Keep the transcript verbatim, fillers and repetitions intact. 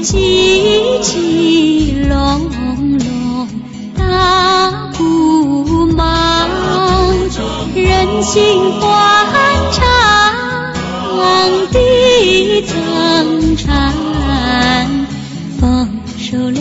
起起隆隆大鼓忙，人心欢畅地增产，丰收了